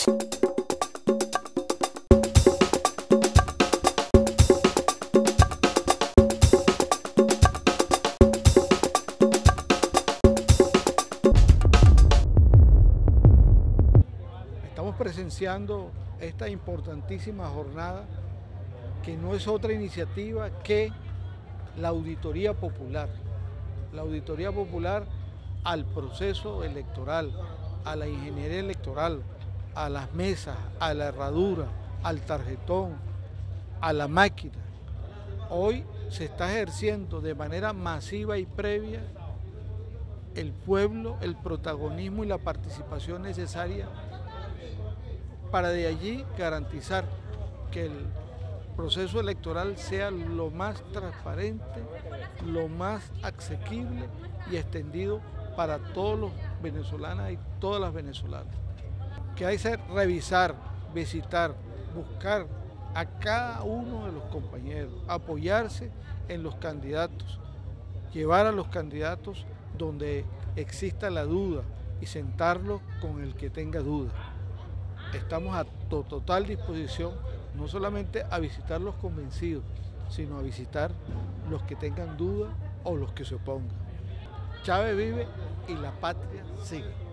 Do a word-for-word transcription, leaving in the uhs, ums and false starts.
Estamos presenciando esta importantísima jornada que no es otra iniciativa que la auditoría popular. La auditoría popular al proceso electoral, a la ingeniería electoral, a las mesas, a la herradura, al tarjetón, a la máquina. Hoy se está ejerciendo de manera masiva y previa el pueblo, el protagonismo y la participación necesaria para de allí garantizar que el proceso electoral sea lo más transparente, lo más asequible y extendido para todos los venezolanas y todas las venezolanas. Que hay que revisar, visitar, buscar a cada uno de los compañeros, apoyarse en los candidatos, llevar a los candidatos donde exista la duda y sentarlos con el que tenga duda. Estamos a total disposición, no solamente a visitar los convencidos, sino a visitar los que tengan duda o los que se opongan. Chávez vive y la patria sigue.